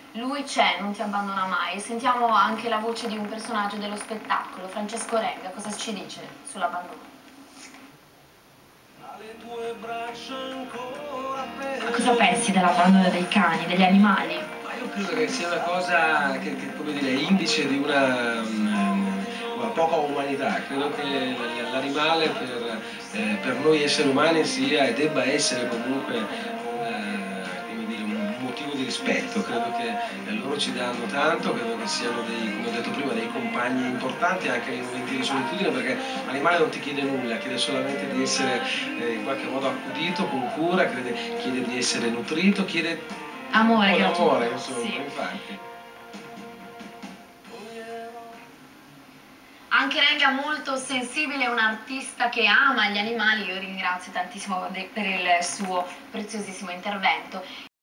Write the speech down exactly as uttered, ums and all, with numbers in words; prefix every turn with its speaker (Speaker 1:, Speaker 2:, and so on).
Speaker 1: Lui c'è, non ti abbandona mai. Sentiamo anche la voce di un personaggio dello spettacolo, Francesco Renga, cosa ci dice sull'abbandono? Cosa pensi dell'abbandono dei cani, degli animali?
Speaker 2: Ma io credo che sia una cosa che, che come dire, è indice di una, um, una poca umanità. Credo che l'animale per, eh, per noi esseri umani sia e debba essere comunque un, come dire, un motivo di rispetto. Credo che eh, loro ci danno tanto, credo che siano dei, come ho detto prima, dei compagni importanti anche nei momenti di solitudine, perché l'animale non ti chiede nulla, chiede solamente di essere eh, in qualche modo accudito, con cura, chiede, chiede di essere nutrito, chiede
Speaker 1: Amore,
Speaker 2: con
Speaker 1: gratuito.
Speaker 2: amore, insomma,
Speaker 1: Sì.
Speaker 2: infatti.
Speaker 1: Anche Renga molto sensibile, è un artista che ama gli animali, io ringrazio tantissimo per il suo preziosissimo intervento.